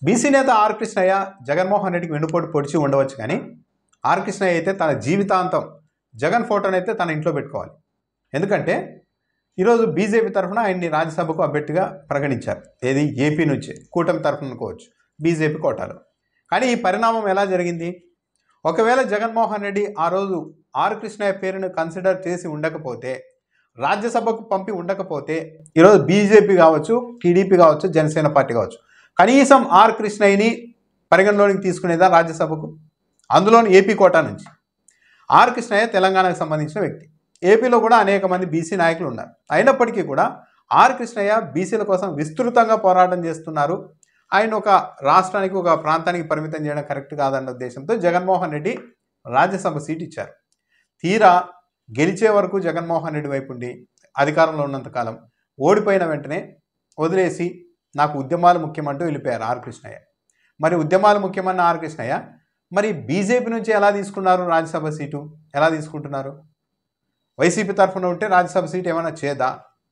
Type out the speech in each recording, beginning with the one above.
BC నేత are Krishnaiah Jaganmohan రెడ్డికి వెన్నుపోటు పొడిచి ఉండవచ్చు, కానీ ఆర్ కృష్ణయ్య అయితే తన జీవితాంతం జగన్ ఫోటోని అయితే తన ఇంట్లో పెట్టుకోవాలి. ఎందుకంటే ఈరోజు బీజేపీ తరఫున ఆయన్ని రాజ్యసభకు అభ్యర్థిగా ప్రకటించారు. ఏది ఏపీ నుంచే, కూటమి తరఫున అనుకోవచ్చు, బీజేపీ కోటాలో. కానీ ఈ పరిణామం ఎలా జరిగింది? ఒకవేళ జగన్మోహన్ రెడ్డి ఆ రోజు ఆర్ కృష్ణయ్య పేరును కన్సిడర్ చేసి ఉండకపోతే, రాజ్యసభకు పంపి ఉండకపోతే, ఈరోజు బీజేపీ కావచ్చు, టీడీపీ కావచ్చు, జనసేన పార్టీ కావచ్చు, కనీసం ఆర్ కృష్ణయ్యని పరిగణలోనికి తీసుకునేదా రాజ్యసభకు, అందులోని ఏపీ కోటా నుంచి. ఆర్ కృష్ణయ్య తెలంగాణకు సంబంధించిన వ్యక్తి. ఏపీలో కూడా అనేక మంది బీసీ నాయకులు ఉన్నారు. అయినప్పటికీ కూడా ఆర్ కృష్ణయ్య బీసీల కోసం విస్తృతంగా పోరాటం చేస్తున్నారు. ఆయన ఒక రాష్ట్రానికి, ఒక ప్రాంతానికి పరిమితం చేయడం కరెక్ట్ కాదన్న ఉద్దేశంతో జగన్మోహన్ రెడ్డి రాజ్యసభ సీట్ ఇచ్చారు. తీరా గెలిచే వరకు జగన్మోహన్ రెడ్డి వైపు ఉండి అధికారంలో ఉన్నంతకాలం ఓడిపోయిన వెంటనే వదిలేసి నాకు ఉద్యమాలు ముఖ్యమంటూ వెళ్ళిపోయారు ఆర్ కృష్ణయ్య. మరి ఉద్యమాలు ముఖ్యమన్న ఆర్ కృష్ణయ్య మరి బీజేపీ నుంచి ఎలా తీసుకున్నారు రాజ్యసభ సీటు? ఎలా తీసుకుంటున్నారు? వైసీపీ తరఫున ఉంటే రాజ్యసభ సీటు ఏమైనా చేదా?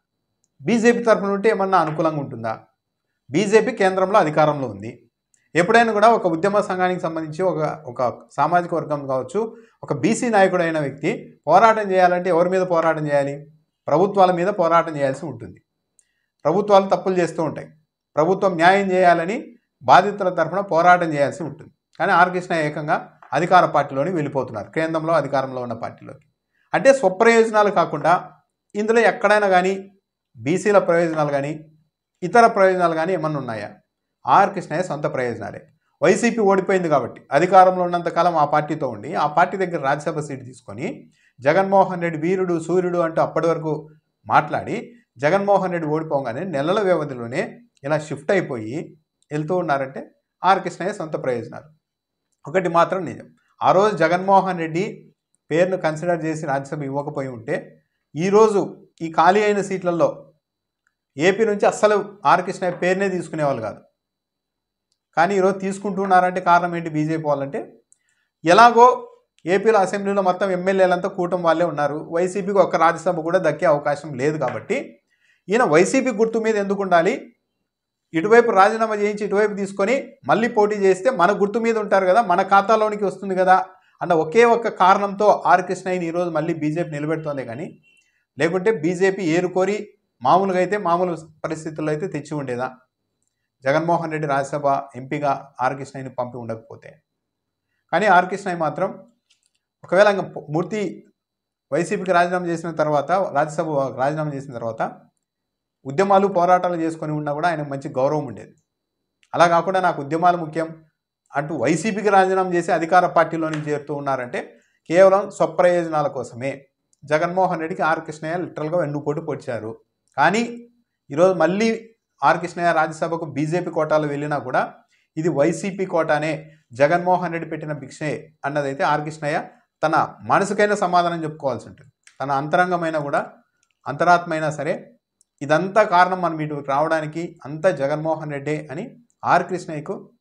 బీజేపీ తరఫున ఉంటే ఏమన్నా అనుకూలంగా ఉంటుందా? బీజేపీ కేంద్రంలో అధికారంలో ఉంది. ఎప్పుడైనా కూడా ఒక ఉద్యమ సంఘానికి సంబంధించి ఒక సామాజిక వర్గం కావచ్చు, ఒక బీసీ నాయకుడు అయిన వ్యక్తి పోరాటం చేయాలంటే ఎవరి మీద పోరాటం చేయాలి? ప్రభుత్వాల మీద పోరాటం చేయాల్సి ఉంటుంది. ప్రభుత్వాలు తప్పులు చేస్తూ ఉంటాయి. ప్రభుత్వం న్యాయం చేయాలని బాధితుల తరఫున పోరాటం చేయాల్సి ఉంటుంది. కానీ ఆర్ కృష్ణ ఏకంగా అధికార పార్టీలోని వెళ్ళిపోతున్నారు, కేంద్రంలో అధికారంలో ఉన్న పార్టీలోకి. అంటే స్వప్రయోజనాలు కాకుండా ఇందులో ఎక్కడైనా కానీ బీసీల ప్రయోజనాలు కానీ ఇతర ప్రయోజనాలు కానీ ఏమన్నా ఉన్నాయా? ఆర్ కృష్ణయ్య సొంత ప్రయోజనాలే. వైసీపీ ఓడిపోయింది కాబట్టి అధికారంలో ఉన్నంతకాలం ఆ పార్టీతో ఉండి ఆ పార్టీ దగ్గర రాజ్యసభ సీటు తీసుకొని జగన్మోహన్ రెడ్డి వీరుడు సూర్యుడు అంటూ అప్పటి వరకు మాట్లాడి జగన్మోహన్ రెడ్డి ఓడిపోగానే నెలల వ్యవధిలోనే ఇలా షిఫ్ట్ అయిపోయి వెళ్తూ ఉన్నారంటే ఆర్ కృష్ణయ్య సొంత ప్రయోజనాలు. ఒకటి మాత్రం నిజం, ఆ రోజు జగన్మోహన్ రెడ్డి పేరును కన్సిడర్ చేసి రాజ్యసభ ఇవ్వకపోయి ఉంటే ఈరోజు ఈ ఖాళీ అయిన సీట్లలో ఏపీ నుంచి అస్సలు ఆర్ కృష్ణయ్య పేరునే తీసుకునేవాళ్ళు కాదు. కానీ ఈరోజు తీసుకుంటున్నారంటే కారణం ఏంటి? బీజేపీ వాళ్ళంటే ఎలాగో ఏపీలో అసెంబ్లీలో మొత్తం ఎమ్మెల్యేలంతా కూటమి వాళ్ళే ఉన్నారు. వైసీపీకి ఒక్క రాజ్యసభ కూడా దక్కే అవకాశం లేదు కాబట్టి ఈయన వైసీపీ గుర్తు మీద ఎందుకు ఉండాలి, ఇటువైపు రాజీనామా చేయించి ఇటువైపు తీసుకొని మళ్ళీ పోటీ చేస్తే మన గుర్తు మీద ఉంటారు కదా, మన ఖాతాలోనికి వస్తుంది కదా అన్న ఒకే ఒక్క కారణంతో ఆర్ కృష్ణయ్యని ఈరోజు మళ్ళీ బీజేపీ నిలబెడుతోంది. కానీ లేకుంటే బీజేపీ ఏరుకోరి మామూలుగా అయితే మామూలు పరిస్థితుల్లో అయితే తెచ్చి ఉండేదా? జగన్మోహన్ రెడ్డి రాజ్యసభ ఎంపీగా ఆర్ కృష్ణయ్యని పంపి ఉండకపోతే. కానీ ఆర్ కృష్ణయ్య మాత్రం ఒకవేళ ఇంకా మూర్తి వైసీపీకి రాజీనామా చేసిన తర్వాత, రాజ్యసభ రాజీనామా చేసిన తర్వాత ఉద్యమాలు పోరాటాలు చేసుకొని ఉన్నా కూడా ఆయనకు మంచి గౌరవం ఉండేది. అలా కాకుండా నాకు ఉద్యమాలు ముఖ్యం అంటూ వైసీపీకి రాజీనామా చేసి అధికార పార్టీలోని చేరుతూ ఉన్నారంటే కేవలం స్వప్రయోజనాల కోసమే. జగన్మోహన్ రెడ్డికి ఆర్ కృష్ణయ్య లిటరల్గా వెన్నుపోటు పొడిచారు. కానీ ఈరోజు మళ్ళీ ఆర్ కృష్ణయ్య రాజ్యసభకు బీజేపీ కోటాలో వెళ్ళినా కూడా ఇది వైసీపీ కోటానే, జగన్మోహన్ రెడ్డి పెట్టిన భిక్షే అన్నదైతే ఆర్ కృష్ణయ్య తన మనసుకైనా సమాధానం చెప్పుకోవాల్సి ఉంటుంది. తన అంతరంగమైన కూడా, అంతరాత్మైనా సరే ఇదంతా కారణం మనం ఇటు రావడానికి అంతా జగన్మోహన్ రెడ్డి అని ఆర్ కృష్ణయ్యకు